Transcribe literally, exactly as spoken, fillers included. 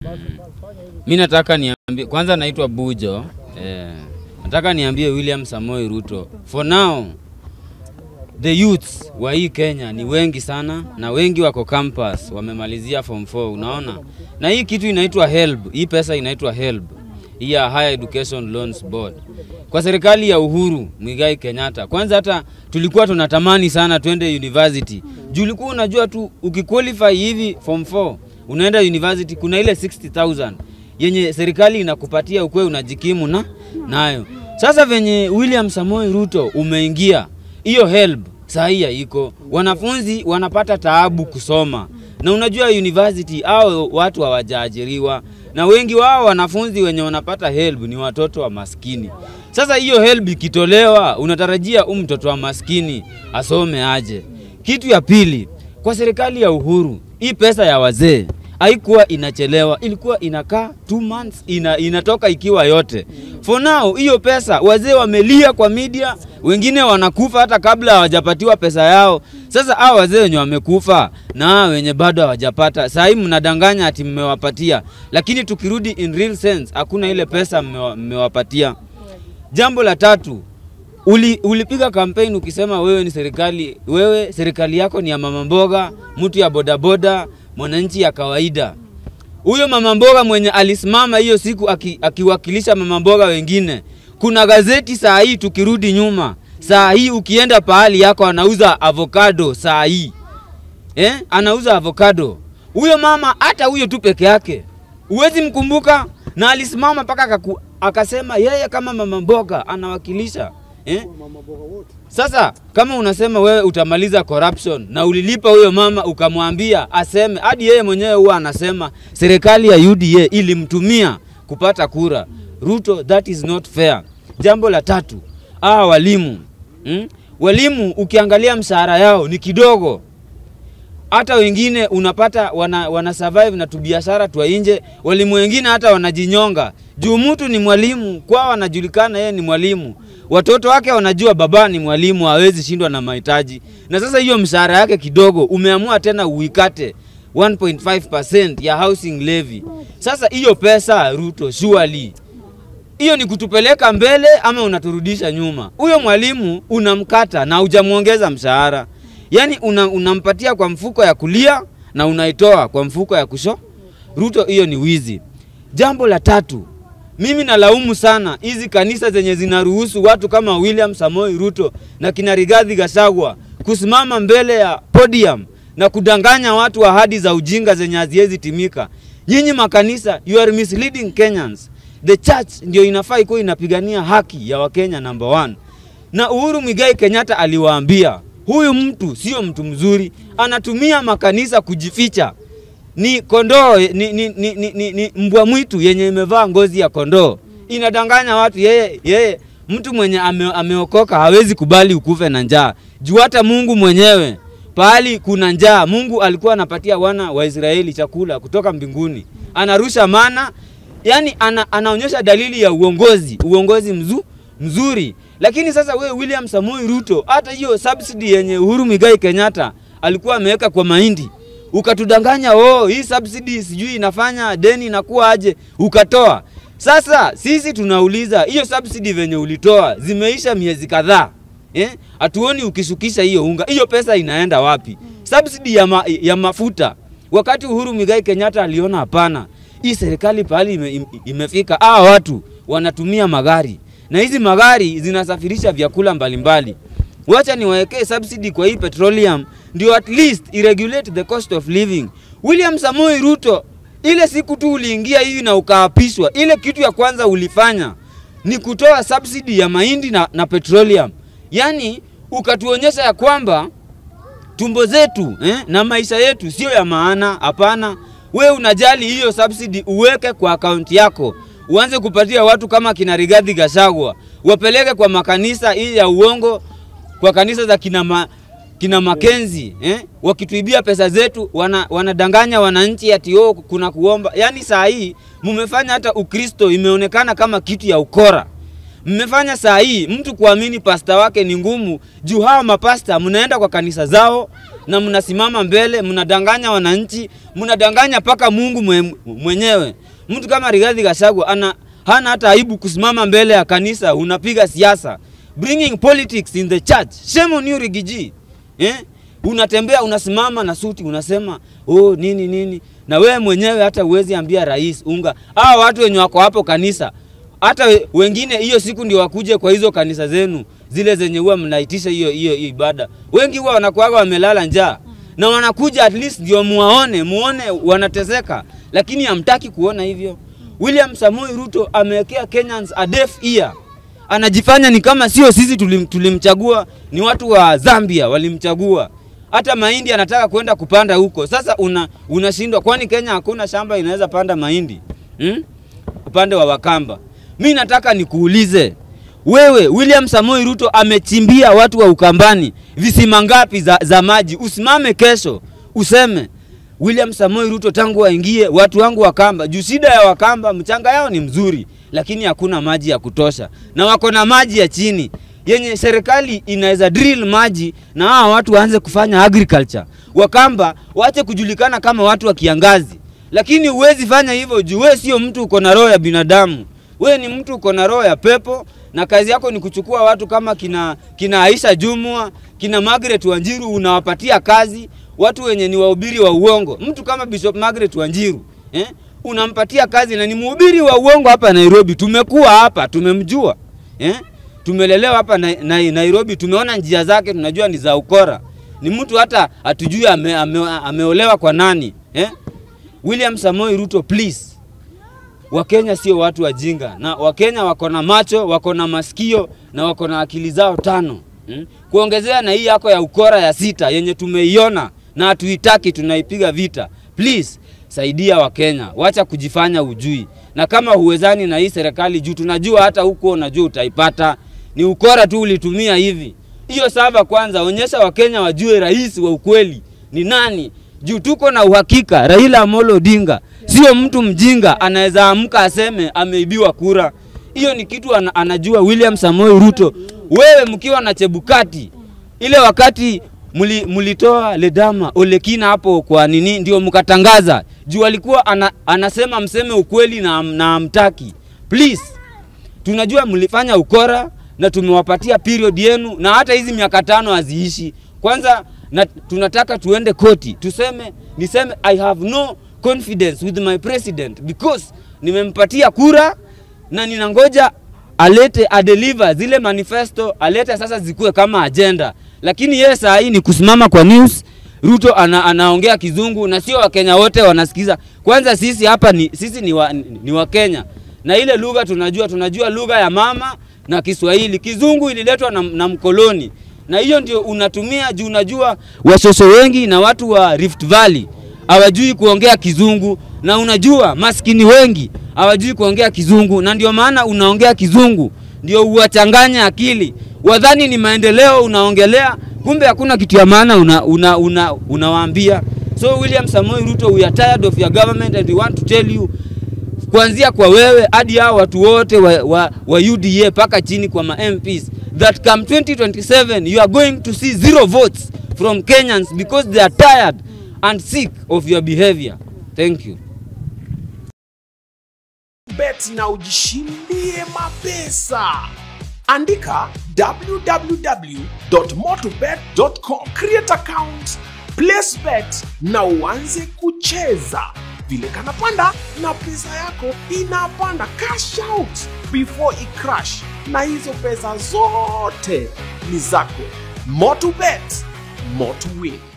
Mimi nataka niambie, kwanza naitwa Bujo. Eh, nataka niambie William Samoei Ruto. For now, the youths wa hii Kenya ni wengi sana na wengi wako campus, wamemalizia form four, unaona? Na hii kitu inaitwa HELB, hii pesa inaitwa HELB. Hii ya Higher Education Loans Board. Kwa serikali ya Uhuru Muigai Kenyatta, kwanza hata tulikuwa tunatamani sana twende university. Juu ulikuwa unajua tu ukiqualify hivi form four unaenda university, kuna ile sixty thousand yenye serikali inakupatia ukwe unajikimu na nayo. Sasa venye William Samoei Ruto umeingia, hiyo HELB sahiya iko, wanafunzi wanapata taabu kusoma. Na unajua university hao watu hawajaajiriwa, na wengi wao wanafunzi wenye wanapata HELB ni watoto wa maskini. Sasa hiyo HELB ikitolewa, unatarajia um mtoto wa maskini asome aje? Kitu ya pili, kwa serikali ya Uhuru, hii pesa ya wazee haikuwa inachelewa, ilikuwa inakaa two months ina, inatoka ikiwa yote. For now hiyo pesa wazee wamelia kwa media, wengine wanakufa hata kabla hawajapatiwa pesa yao. Sasa hao wazee wenye wamekufa na wenye bado hawajapata, sasa hivi mnadanganya ati mmewapatia, lakini tukirudi in real sense hakuna ile pesa mmewapatia. Jambo la tatu, uli, ulipiga campaign ukisema wewe ni serikali, wewe serikali yako ni ya mama mboga, mtu ya bodaboda, mwananchi ya kawaida. Huyo mama mboga mwenye alisimama hiyo siku aki, akiwakilisha mama mboga wengine. Kuna gazeti saa hii tukirudi nyuma, saa hii ukienda pahali yako anauza avocado saa hii. Eh? Anauza avocado. Huyo mama hata huyo tu peke yake uwezi mkumbuka, na alisimama paka akasema yeye kama mama mboga anawakilisha. Eh? Sasa kama unasema wewe utamaliza corruption na ulilipa huyo mama ukamwambia aseme, hadi yeye mwenyewe huwa anasema serikali ya U D A ilimtumia kupata kura. Ruto, that is not fair. Jambo la tatu, ah walimu. Hmm? Walimu ukiangalia mshahara yao ni kidogo. Hata wengine unapata wana, wana survive na tubiashara twa nje, walimu wengine hata wanajinyonga. Juu mtu ni mwalimu, kwao anajulikana yeye ni mwalimu. Watoto wake wanajua baba ni mwalimu, hawezi shindwa na mahitaji. Na sasa hiyo mshahara yake kidogo umeamua tena uikate one point five percent ya housing levy. Sasa hiyo pesa Ruto, surely hiyo ni kutupeleka mbele ama unaturudisha nyuma? Huyo mwalimu unamkata na hujamuongeza mshahara. Yaani una, unampatia kwa mfuko ya kulia na unaitoa kwa mfuko ya kusho. Ruto, hiyo ni wizi. Jambo la tatu, mimi nalaumu sana hizi kanisa zenye zinaruhusu watu kama William Samoei Ruto na kina Rigathi Gachagua kusimama mbele ya podium na kudanganya watu ahadi za ujinga zenye haziwezi timika. Nyinyi makanisa, you are misleading Kenyans. The church ndio inafaa iko inapigania haki ya Wakenya number one. Na Uhuru Muigai Kenyatta aliwaambia, huyu mtu sio mtu mzuri, anatumia makanisa kujificha. Ni kondoo, ni, ni, ni, ni, ni, ni mbwa mwitu yenye imevaa ngozi ya kondoo. Inadanganya watu yeye, yeye mtu mwenye ame, ameokoka hawezi kubali ukufe na njaa. Juu hata Mungu mwenyewe pahali kuna njaa, Mungu alikuwa anapatia wana wa Israeli chakula kutoka mbinguni. Anarusha mana, yani ana, anaonyesha dalili ya uongozi, uongozi mzu, mzuri. Lakini sasa wewe William Samoei Ruto, hata hiyo subsidy yenye Uhuru Muigai Kenyatta alikuwa ameweka kwa mahindi, ukatudanganya oh hii subsidy sijui inafanya deni inakuwa aje, ukatoa. Sasa sisi tunauliza hiyo subsidy venye ulitoa zimeisha miezi kadhaa. Eh? Hatuoni ukishukisha hiyo unga. Hiyo pesa inaenda wapi? Subsidy ya, ma, ya mafuta. Wakati Uhuru Muigai Kenyatta aliona hapana, hii serikali pahali ime, imefika, ah watu wanatumia magari. Na hizi magari zinasafirisha vyakula mbalimbali. Wacha niwaekee subsidy kwa hii petroleum ndio at least irregulate the cost of living. William Samoei Ruto, ile siku tu uliingia hivi na ukaapishwa, ile kitu ya kwanza ulifanya ni kutoa subsidy ya mahindi na, na petroleum. Yani ukatuonyesha ya kwamba tumbo zetu eh, na maisha yetu sio ya maana. Hapana, wewe unajali hiyo subsidy uweke kwa account yako. Uanze kupatia watu kama kina Rigathi Gachagua, wapeleke kwa makanisa hii ya uongo, kwa kanisa za kina ma, kina Makenzi, eh? Wakituibia pesa zetu, wana, wanadanganya wananchi ati oh kuna kuomba. Yani saa hii mmefanya hata Ukristo imeonekana kama kitu ya ukora. Mmefanya saa hii mtu kuamini pasta wake ni ngumu. Juu hawa mapasta mnaenda kwa kanisa zao, na mnasimama mbele, mnadanganya wananchi, mnadanganya paka Mungu mwe, mwenyewe. Mtu kama Rigathi Gachagua ana hana hata aibu kusimama mbele ya kanisa, unapiga siasa. Bringing politics in the church. Shame on you, Rigiji. Eh? Unatembea unasimama na suti unasema oh nini nini, na wewe mwenyewe hata uwezi ambia rais unga. Hao watu wenye wako hapo kanisa, hata wengine hiyo siku ndio wakuje kwa hizo kanisa zenu zile zenye huwa mnaitisha hiyo hiyo ibada. Wengi huwa wanakuaga wamelala njaa na wanakuja at least ndio muone muone wanateseka, lakini hamtaki kuona hivyo. William Samoei Ruto amewekea Kenyans a deaf ear. Anajifanya ni kama sio sisi tulim, tulimchagua, ni watu wa Zambia walimchagua. Hata mahindi anataka kwenda kupanda huko. Sasa una unashindwa, kwani Kenya hakuna shamba inaweza panda mahindi? Hmm? Upande wa Wakamba. Mimi nataka nikuulize, wewe William Samoei Ruto amechimbia watu wa Ukambani visima ngapi za, za maji? Usimame kesho useme William Samoei Ruto tangu waingie watu wangu Wakamba, juu shida ya Wakamba mchanga yao ni mzuri lakini hakuna maji ya kutosha, na wako na maji ya chini yenye serikali inaweza drill maji na hao watu waanze kufanya agriculture. Wakamba waache kujulikana kama watu wa kiangazi, lakini uwezi fanya hivyo juu wewe sio mtu uko na roho ya binadamu. Wewe ni mtu uko na roho ya pepo, na kazi yako ni kuchukua watu kama kina kina Aisha Jumua, kina Margaret Wanjiru, unawapatia kazi watu wenye ni wahubiri wa uongo. Mtu kama Bishop Margaret Wanjiru, eh? Unampatia kazi na ni mhubiri wa uongo hapa Nairobi. Tumekuwa hapa, tumemjua. Eh? Tumelelewa hapa na, na, Nairobi, tumeona njia zake, tunajua ni za ukora. Ni mtu hata hatujui ame, ame, ameolewa kwa nani. Eh? William Samoei Ruto, please. Wakenya sio watu wajinga, na Wakenya wako na macho, wako na masikio, na wako na akili zao tano. Hmm? Kuongezea na hii yako ya ukora ya sita yenye tumeiona na hatuitaki, tunaipiga vita. Please saidia Wakenya, wacha kujifanya ujui. Na kama huwezani na hii serikali juu tunajua hata huko unajua utaipata, ni ukora tu ulitumia hivi. Hiyo saba kwanza onyesha Wakenya wajue rais wa ukweli ni nani. Juu tuko na uhakika Raila Amolo Odinga sio mtu mjinga anaweza amka aseme ameibiwa kura. Hiyo ni kitu an, anajua William Samoei Ruto. Wewe mkiwa na Chebukati ile wakati muli, mulitoa Ledama Olekina hapo kwa nini ndio mkatangaza juu alikuwa ana, anasema mseme ukweli na na amtaki. Please, tunajua mlifanya ukora na tumewapatia period yenu na hata hizi miaka tano haziishi. Kwanza na tunataka tuende koti tuseme niseme I have no confidence with my president because nimempatia kura na ninangoja alete adeliver zile manifesto, alete sasa zikue kama agenda. Lakini yeye saa hii ni kusimama kwa news. Ruto ana, anaongea kizungu na sio Wakenya wote wanasikiza. Kwanza sisi hapa ni sisi ni wa, ni wa Kenya. Na ile lugha tunajua tunajua lugha ya mama na Kiswahili. Kizungu ililetwa na, na mkoloni. Na hiyo ndio unatumia juu unajua Washosho wengi na watu wa Rift Valley hawajui kuongea kizungu, na unajua maskini wengi hawajui kuongea kizungu, na ndio maana unaongea kizungu ndio uwachanganya akili. Wadhani ni maendeleo unaongelea, kumbe hakuna kitu ya maana una una una unawaambia. So William Samoei Ruto, we are tired of your government and we want to tell you, kuanzia kwa wewe hadi hao watu wote wa, wa, wa U D A paka chini kwa ma M Ps, that come twenty twenty-seven you are going to see zero votes from Kenyans because they are tired and sick of your behavior. Thank you. Bet na ujishindie mapesa. Andika w w w dot motobet dot com, create account, place bet na uanze kucheza. Vile kanapanda na pesa yako inapanda, cash out before it crash, na hizo pesa zote ni zako. Motobet, more to win.